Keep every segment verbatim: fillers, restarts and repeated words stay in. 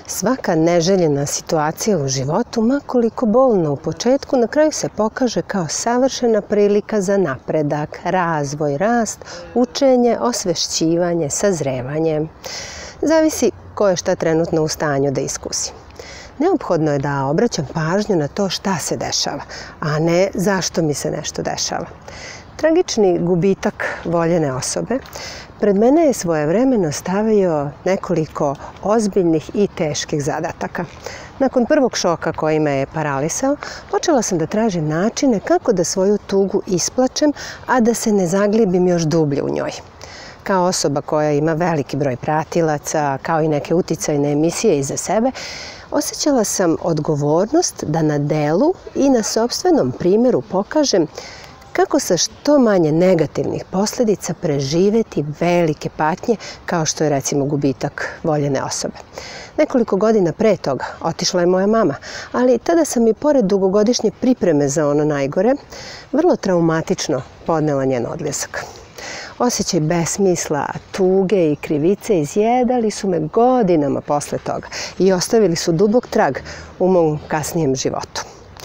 Svaka neželjena situacija u životu, makoliko bolna u početku, na kraju se pokaže kao savršena prilika za napredak, razvoj, rast, učenje, osvešćivanje, sazrevanje. Zavisi ko je šta trenutno u stanju da iskusi. Neophodno je da obraćam pažnju na to šta se dešava, a ne zašto mi se nešto dešava. Tragični gubitak voljene osobe pred mene je svojevremeno stavio nekoliko ozbiljnih i teških zadataka. Nakon prvog šoka koji me je paralisao, počela sam da tražim načine kako da svoju tugu isplačem, a da se ne zaglibim još dublje u njoj. Kao osoba koja ima veliki broj pratilaca, kao i neke uticajne emisije iza sebe, osjećala sam odgovornost da na delu i na sopstvenom primjeru pokažem kako sa što manje negativnih posljedica preživeti velike patnje kao što je recimo gubitak voljene osobe. Nekoliko godina pre toga otišla je moja mama, ali tada sam i pored dugogodišnje pripreme za ono najgore, vrlo traumatično podnela njen odlazak. Osjećaj besmisla, tuge i krivice izjedali su me godinama posle toga i ostavili su dubok trag u mom kasnijem životu.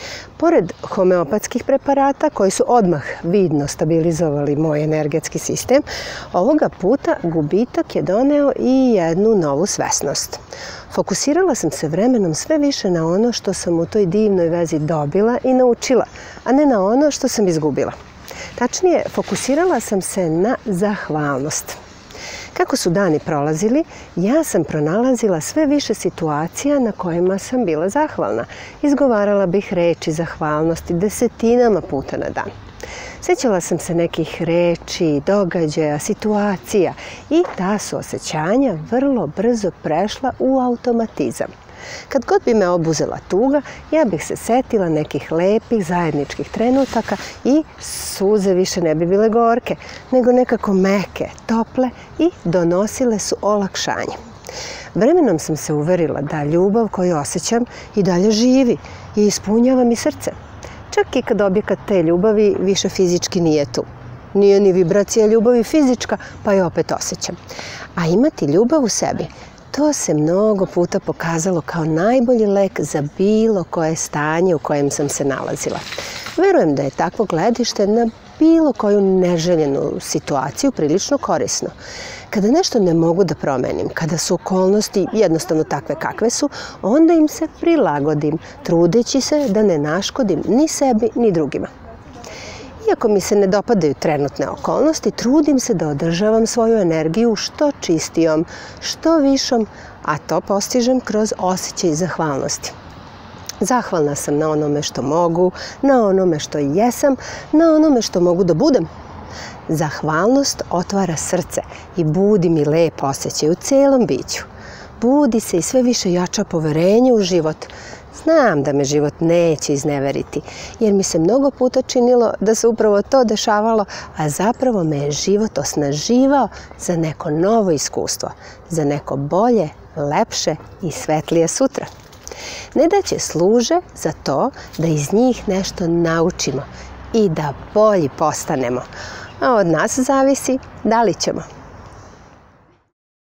Pored homeopatskih preparata koji su odmah vidno stabilizovali moj energetski sistem, ovoga puta gubitak je doneo i jednu novu svesnost. Fokusirala sam se vremenom sve više na ono što sam u toj divnoj vezi dobila i naučila, a ne na ono što sam izgubila. Tačnije, fokusirala sam se na zahvalnost. Kako su dani prolazili, ja sam pronalazila sve više situacija na kojima sam bila zahvalna. Izgovarala bih reči zahvalnosti desetinama puta na dan. Sjećala sam se nekih reči, događaja, situacija i ta su osjećanja vrlo brzo prešla u automatizam. Kad god bi me obuzela tuga, ja bih se setila nekih lepih zajedničkih trenutaka i suze više ne bi bile gorke, nego nekako meke, tople i donosile su olakšanje. Vremenom sam se uverila da ljubav koju osjećam i dalje živi i ispunjava mi srce. Čak i kad objekat te ljubavi više fizički nije tu. Nije ni vibracija ljubavi fizička, pa je opet osjećam. A imati ljubav u sebi, to se mnogo puta pokazalo kao najbolji lek za bilo koje stanje u kojem sam se nalazila. Verujem da je takvo gledište na bilo koju neželjenu situaciju prilično korisno. Kada nešto ne mogu da promenim, kada su okolnosti jednostavno takve kakve su, onda im se prilagodim, trudeći se da ne naškodim ni sebi ni drugima. Iako mi se ne dopadaju trenutne okolnosti, trudim se da održavam svoju energiju što čistijom, što višom, a to postižem kroz osjećaj zahvalnosti. Zahvalna sam na onome što mogu, na onome što jesam, na onome što mogu da budem. Zahvalnost otvara srce i budi mi lep osjećaj u celom biću. Budi se i sve više jača poverenje u život. Znam da me život neće izneveriti, jer mi se mnogo puta činilo da se upravo to dešavalo, a zapravo me je život osnaživao za neko novo iskustvo, za neko bolje, lepše i svetlije sutra. Nedaće služe za to da iz njih nešto naučimo i da bolji postanemo, a od nas zavisi da li ćemo.